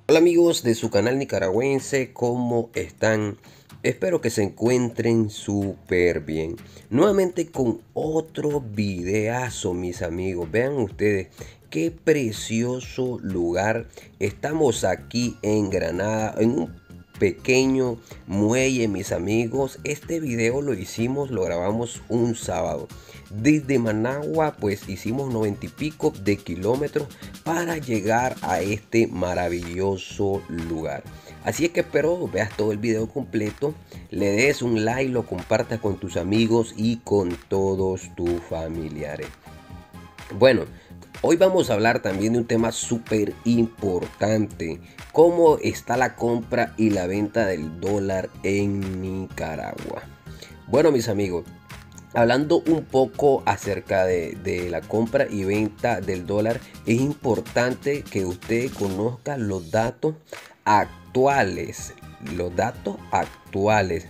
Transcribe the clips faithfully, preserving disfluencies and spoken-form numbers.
Hola amigos de su canal nicaragüense, ¿cómo están? Espero que se encuentren súper bien. Nuevamente con otro videazo, mis amigos. Vean ustedes qué precioso lugar. Estamos aquí en Granada, en un pequeño muelle, mis amigos. Este video lo hicimos, lo grabamos un sábado. Desde Managua pues hicimos noventa y pico de kilómetros para llegar a este maravilloso lugar. Así es que espero veas todo el video completo, le des un like, lo compartas con tus amigos y con todos tus familiares. Bueno, hoy vamos a hablar también de un tema súper importante: cómo está la compra y la venta del dólar en Nicaragua. Bueno, mis amigos, hablando un poco acerca de, de la compra y venta del dólar, es importante que usted conozca los datos actuales, los datos actuales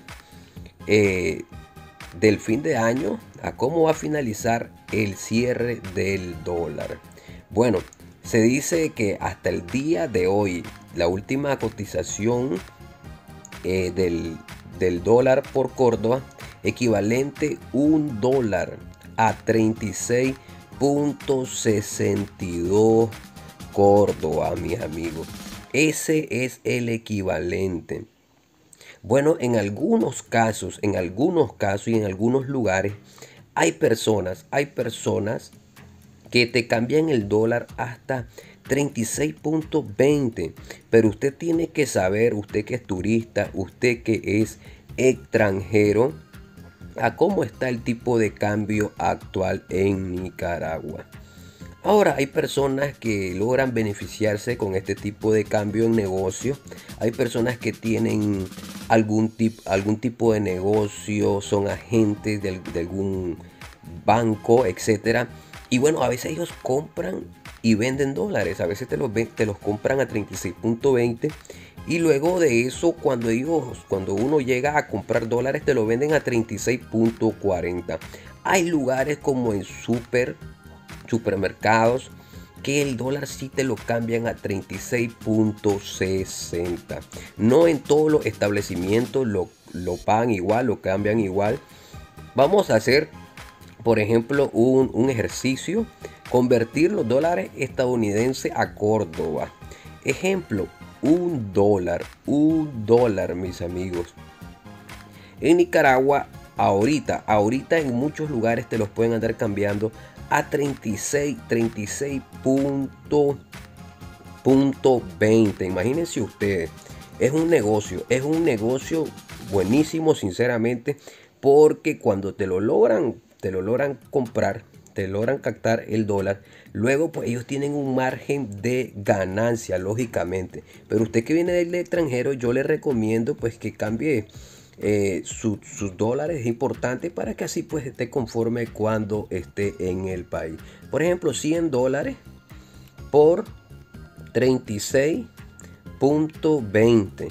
eh, del fin de año, a cómo va a finalizar el cierre del dólar. Bueno, se dice que hasta el día de hoy, la última cotización eh, del, del dólar por Córdoba, equivalente un dólar a treinta y seis punto sesenta y dos Córdoba, mis amigos. Ese es el equivalente. Bueno, en algunos casos, en algunos casos y en algunos lugares hay personas, hay personas que te cambian el dólar hasta treinta y seis punto veinte. Pero usted tiene que saber, usted que es turista, usted que es extranjero, a cómo está el tipo de cambio actual en Nicaragua. Ahora hay personas que logran beneficiarse con este tipo de cambio en negocio. Hay personas que tienen algún, tip, algún tipo de negocio, son agentes de, de algún banco, etcétera. Y bueno, a veces ellos compran y venden dólares. A veces te los, te los compran a treinta y seis punto veinte. Y luego de eso, cuando ellos, cuando uno llega a comprar dólares, te lo venden a treinta y seis punto cuarenta. Hay lugares como en super supermercados que el dólar sí te lo cambian a treinta y seis punto sesenta. No en todos los establecimientos lo, lo pagan igual, lo cambian igual. Vamos a hacer, por ejemplo, un, un ejercicio: convertir los dólares estadounidenses a Córdoba. Ejemplo, un dólar, un dólar, mis amigos. En Nicaragua, ahorita, ahorita en muchos lugares te los pueden andar cambiando a treinta y seis, treinta y seis punto veinte. Imagínense ustedes, es un negocio, es un negocio buenísimo, sinceramente, porque cuando te lo logran, te lo logran comprar, te logran captar el dólar, luego pues ellos tienen un margen de ganancia, lógicamente. Pero usted que viene del extranjero, yo le recomiendo pues que cambie eh, su, sus dólares. Es importante para que así pues esté conforme cuando esté en el país. Por ejemplo, cien dólares por treinta y seis punto veinte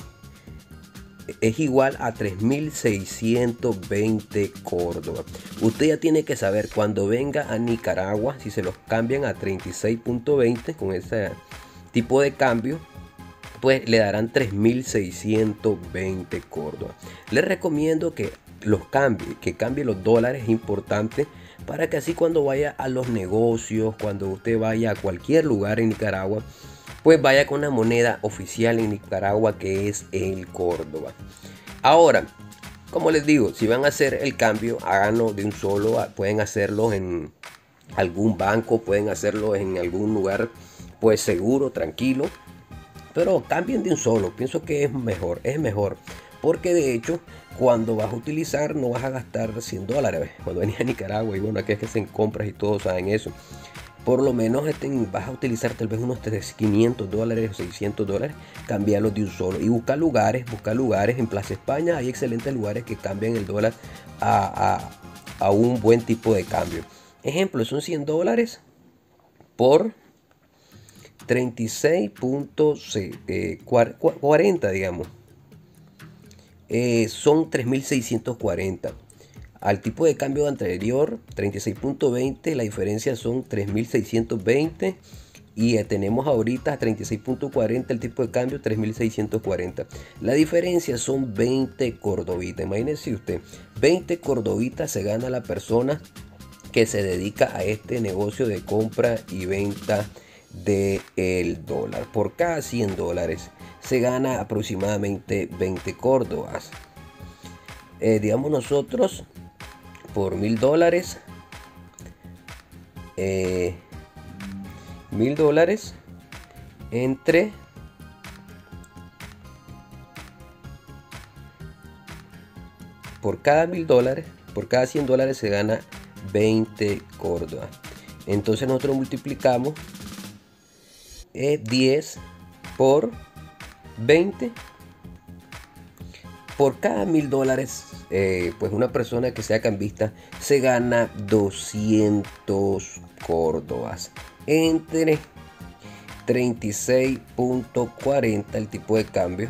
es igual a tres mil seiscientos veinte Córdoba. Usted ya tiene que saber, cuando venga a Nicaragua, si se los cambian a treinta y seis punto veinte con ese tipo de cambio, pues le darán tres mil seiscientos veinte Córdoba. Les recomiendo que los cambie, que cambie los dólares, es importante, para que así cuando vaya a los negocios, cuando usted vaya a cualquier lugar en Nicaragua, pues vaya con la moneda oficial en Nicaragua, que es el Córdoba. Ahora, como les digo, si van a hacer el cambio, háganlo de un solo. Pueden hacerlo en algún banco, pueden hacerlo en algún lugar pues seguro, tranquilo, pero cambien de un solo. Pienso que es mejor, es mejor, porque de hecho cuando vas a utilizar no vas a gastar cien dólares. Cuando venía a Nicaragua, y bueno, aquí es que se compras y todos saben eso, por lo menos este, vas a utilizar tal vez unos quinientos dólares o seiscientos dólares, cambiarlos de un solo. Y busca lugares, busca lugares. En Plaza España hay excelentes lugares que cambian el dólar a, a, a un buen tipo de cambio. Ejemplo, son cien dólares por treinta y seis punto cuarenta, digamos. Eh, son tres mil seiscientos cuarenta. Al tipo de cambio anterior, treinta y seis punto veinte, la diferencia son tres mil seiscientos veinte y eh, tenemos ahorita treinta y seis punto cuarenta el tipo de cambio, tres mil seiscientos cuarenta. La diferencia son veinte cordobitas. Imagínense usted, veinte cordobitas se gana la persona que se dedica a este negocio de compra y venta del dólar. Por cada cien dólares se gana aproximadamente veinte córdobas. Eh, digamos nosotros por mil dólares, eh, mil dólares entre por cada mil dólares, por cada cien dólares se gana veinte córdobas. Entonces nosotros multiplicamos eh, diez por veinte. Por cada mil dólares, eh, pues una persona que sea cambista se gana doscientos córdobas entre treinta y seis punto cuarenta el tipo de cambio.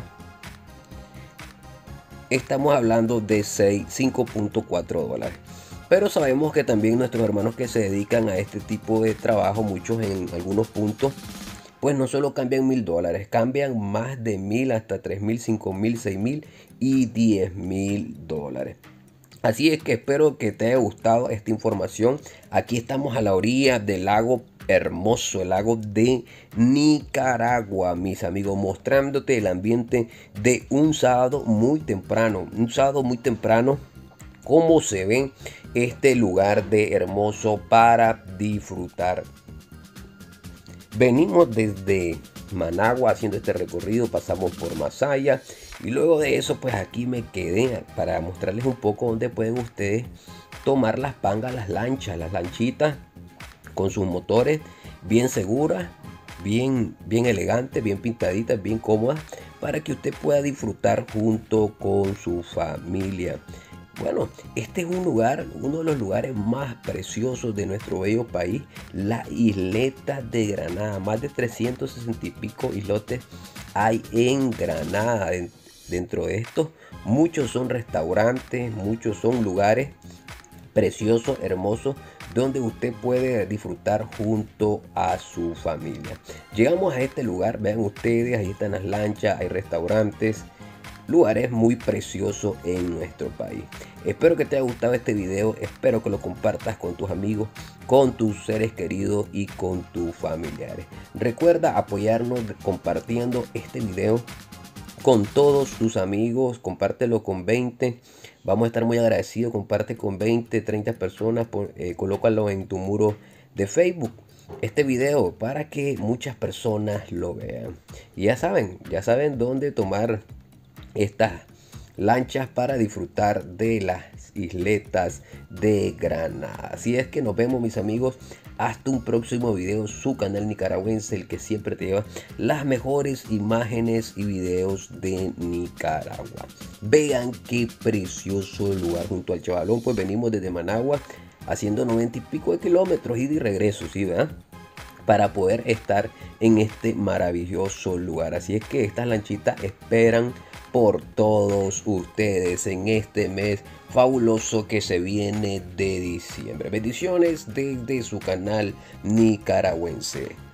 Estamos hablando de cinco punto cuatro dólares. Pero sabemos que también nuestros hermanos que se dedican a este tipo de trabajo, muchos en algunos puntos, pues no solo cambian mil dólares, cambian más de mil, hasta tres mil, cinco mil, seis mil y diez mil dólares. Así es que espero que te haya gustado esta información. Aquí estamos a la orilla del lago hermoso, el lago de Nicaragua, mis amigos, mostrándote el ambiente de un sábado muy temprano, un sábado muy temprano, cómo se ve este lugar de hermoso para disfrutar. Venimos desde Managua haciendo este recorrido, pasamos por Masaya y luego de eso pues aquí me quedé para mostrarles un poco dónde pueden ustedes tomar las pangas, las lanchas, las lanchitas con sus motores bien seguras, bien, bien elegantes, bien pintaditas, bien cómodas, para que usted pueda disfrutar junto con su familia. Bueno, este es un lugar, uno de los lugares más preciosos de nuestro bello país, la isleta de Granada. Más de trescientos sesenta y pico islotes hay en Granada. Dentro de estos, muchos son restaurantes, muchos son lugares preciosos, hermosos, donde usted puede disfrutar junto a su familia. Llegamos a este lugar, vean ustedes, ahí están las lanchas, hay restaurantes, lugares muy preciosos en nuestro país. Espero que te haya gustado este video, espero que lo compartas con tus amigos, con tus seres queridos y con tus familiares. Recuerda apoyarnos compartiendo este video con todos tus amigos, compártelo con veinte. Vamos a estar muy agradecidos. Comparte con veinte, treinta personas, por, eh, colócalo en tu muro de Facebook este video para que muchas personas lo vean. Y ya saben, ya saben dónde tomar estas lanchas para disfrutar de las isletas de Granada. Así es que nos vemos, mis amigos, hasta un próximo video. Su canal nicaragüense, el que siempre te lleva las mejores imágenes y videos de Nicaragua. Vean qué precioso lugar junto al Chavalón. Pues venimos desde Managua haciendo noventa y pico de kilómetros ida y regreso, ¿sí, verdad? Para poder estar en este maravilloso lugar. Así es que estas lanchitas esperan por todos ustedes en este mes fabuloso que se viene de diciembre. Bendiciones desde su canal nicaragüense.